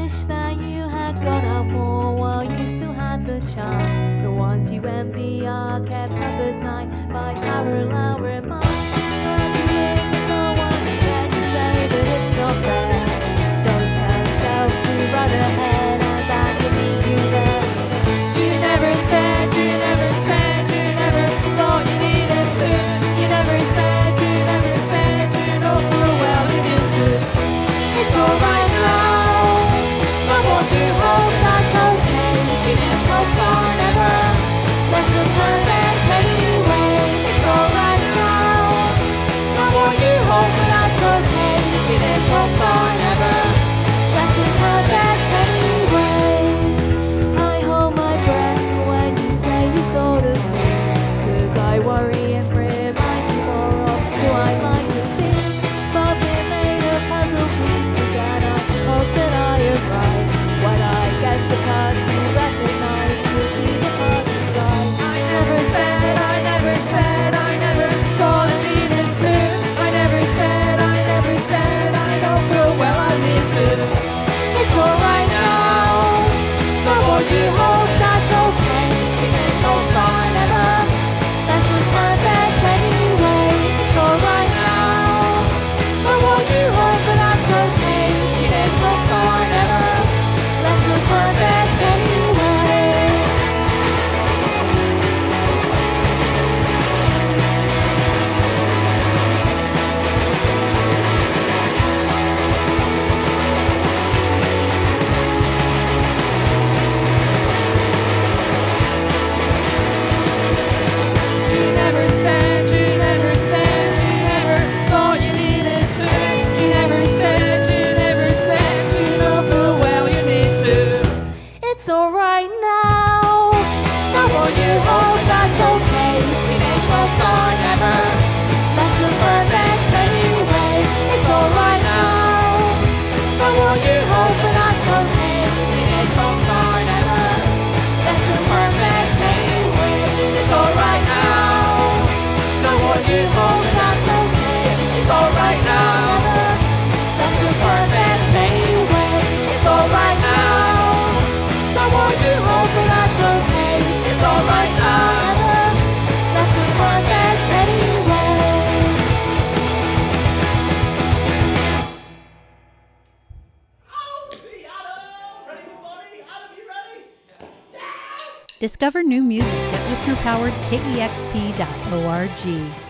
wish that you had gone out more while you still had the chance. The ones you envy are kept up at night by parallel reminds. Arguing with no one, can you say that it's not fair? Don't tell yourself to run ahead and that will leave you there. You never said, you never said, you never thought you needed to. You never said, you never said, you know full well you need to. It's alright now, but won't you hope that's okay? Teenage hopes are never less than perfect anyway. It's alright now, but won't you hope that's okay? Teenage hopes are never less than perfect anyway. I hold my breath when you say you thought of me, 'cause I worry and remind you more of who I'd like to be. But we're made of puzzle pieces and I hope that I am right. When I guess the parts you recognize could be the parts you like. I never said, I never said, I never thought I needed to. I never said, I never said, I don't feel well I need to. It's alright now, but won't you hope that's okay? Teenage hopes are never less than perfect anyway. It's alright now, but won't you hope that's okay? Teenage hopes are never less than perfect anyway. You never said, you never said, you never thought you needed to. You never said, you know full well you need to. It's alright now, now won't you hope that's okay? Teenage hopes are never less than perfect anyway. It's alright now, now won't you hope that's okay? Teenage hopes are never less than perfect anyway. It's alright now, now won't you hope that's okay? It's alright now, less than perfect anyway. It's alright now, now won't you hope that's okay? It's alright now, less than perfect anyway. Discover new music at listener-powered KEXP.org.